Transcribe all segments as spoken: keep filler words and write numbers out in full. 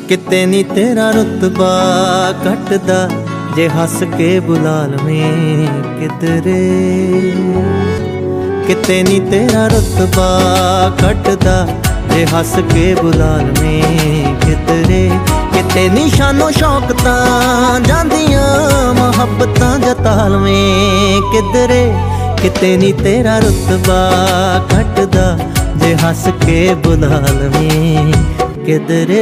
किते नी तेरा रुतबा घटदा जे हस के बुला लवें किधरे। किते नी तेरा रुतबा घटदा जे हस के बुला लवें किधरे। किते नी शानो शौकतां जांदियां मुहब्बतां जता लवें किधरे। किते नी तेरा रुतबा घटदा जे हस के बुला लवें किधरे।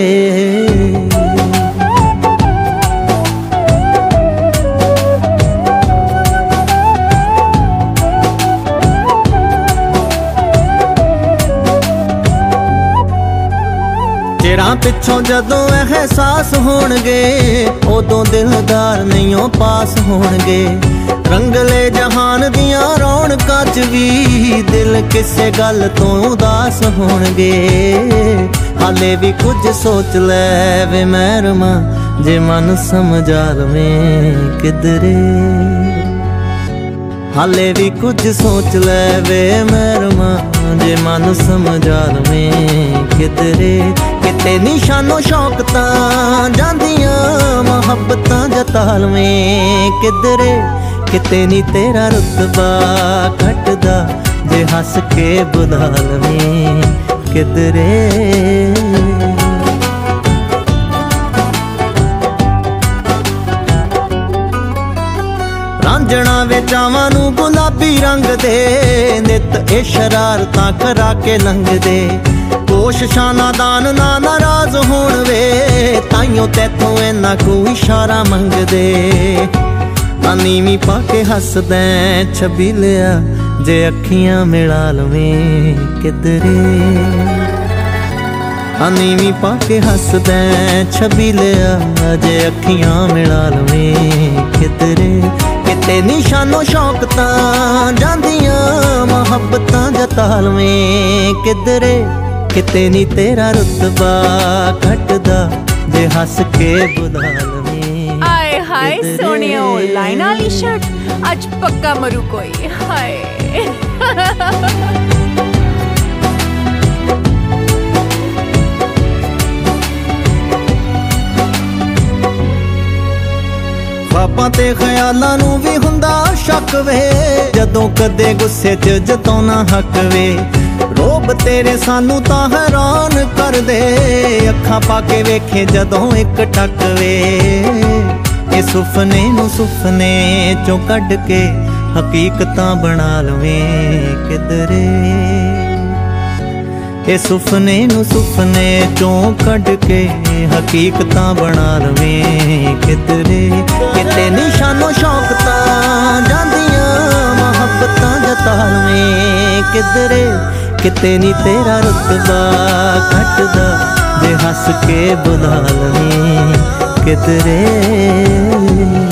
चिरां पिछों जदों एहसास होणगे उदों दिलदार नहींओ पास होणगे। रंगले जहान दियां रौनकां च भी दिल किसे गल तो उदास होणगे। हाले भी कुछ सोच लै वे महरमा जे मन समझा लवें किधरे। हाले भी कुछ सोच लै वे महरमा जे मन समझा लवें किधरे। किते निशानो शौकतां जांदियां मुहब्बतां जता लवें किधरे। किते नी तेरा रुतबा घटदा जे हस के बुला लवें किधरे। रांझणा वे चावां नूं गुलाबी रंग दे नित ए शरारतां करा के लंघदे। कोशिशां नादान ना नाराज होण वे ताइयों तैथों इन्ना को इशारा मंगदे। नीवीं पाके हसदैं छबीलिया जे अखियां मिला लवें किधरे। नीवीं पाके हसदैं छबीलिया जे अखियां मिला लवें किधरे। किते निशानो शौकतां जांदियां मुहब्बतां जता लवें किधरे। किते नी तेरा रुतबा घटदा जे हस के बुला लवें। आए हाय सोनिया लाइन वाली शर्ट आज पक्का मरू कोई हाय। ख्वाबां ते ख्यालां नूं भी हुंदा शक वे जदों कदे गुस्से च जताउणा हक वे। रोब तेरे सानू तां हैरान कर दे अखां पाके वेखे जदों एक टक वे। ए सुफने नूं सुफने चों कढ के हकीकतां बना लवें किधरे। ए सुफने नूं सुफने चों कढ के हकीकतां बना लवें किधरे। किते निशानो शौकतां जांदियां मुहब्बतां जता लवें किधरे। किते नी तेरा रुतबा घटदा जे हस के बुला लवें किधरे।